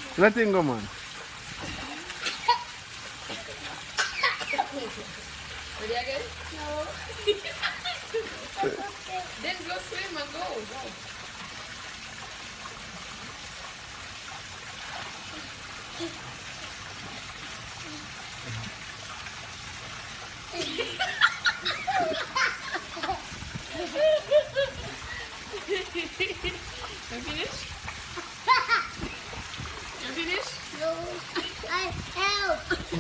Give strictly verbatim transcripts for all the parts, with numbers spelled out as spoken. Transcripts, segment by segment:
Let him go, man. Ready again? No. Then go swim and go. Go. You finish? You finish? No. I help.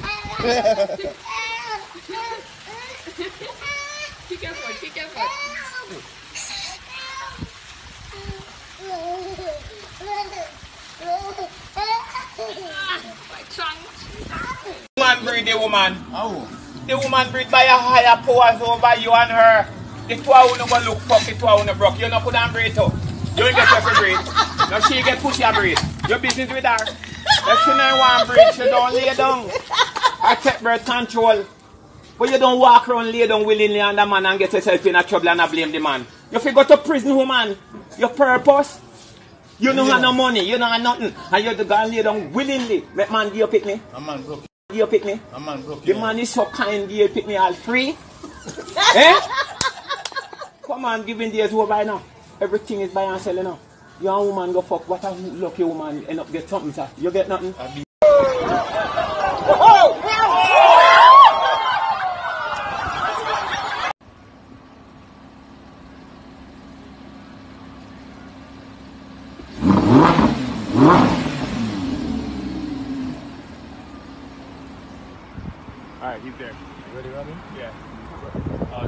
Kick your foot, kick your foot. My trunk. Man breed the woman. Oh. The woman breed by a higher powers over you and her. The two of you go look fuck, the two of you broke. You not put on breed too. You ain't get your breed. Now she get push your breed. Your business with her. If she don't want breed, she don't lay down. I take birth control. But you don't walk around lay down willingly on the man and get yourself in a trouble and I blame the man. You fi go to prison, woman. Your purpose. You don't have no money, you don't have nothing. And you go and lay down willingly. Make man give you pick me. A man broke. Give you pick me. A man broke. The man is so kind, give you pick me all free. Eh? Come on, giving days over by now. Everything is buy and selling now. You and woman go fuck. What a lucky woman end up get something, sir. You get nothing. Alright, he's there. You ready, Robin? Yeah. Uh,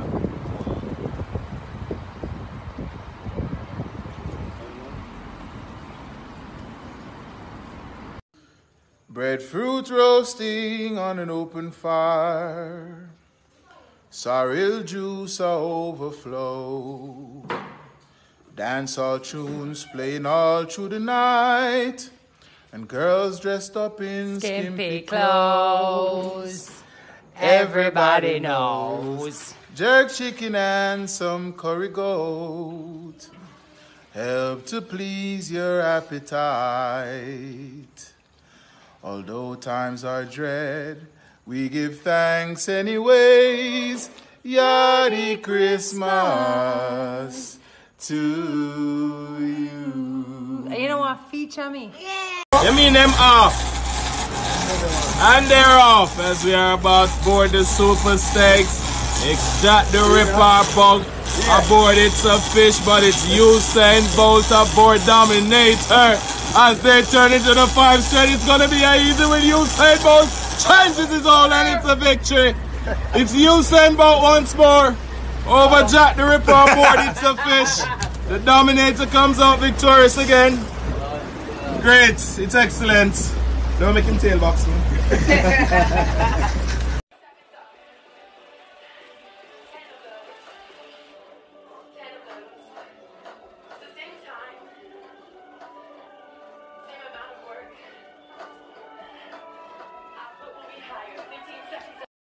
Breadfruit roasting on an open fire. Sorrel juice a overflow. Dancehall tunes playing all through the night. And girls dressed up in skimpy, skimpy clothes. Everybody knows. Jerk chicken and some curry goat help to please your appetite. Although times are dread, we give thanks anyways. Yardy Christmas to you. You don't want to feature me? Yeah. You mean them off? And they're off as we are about to board the Super Steaks. Extract the Ripper Pug. Aboard it's a fish, but it's Usain Bolt aboard Dominator. As they turn into the five straight, it's gonna be a easy with Usain Bolt. Changes his all and it's a victory. It's Usain Bolt once more. Over Jack the Ripper aboard it's a fish. The Dominator comes out victorious again. Great, it's excellent. Don't make him tail box me.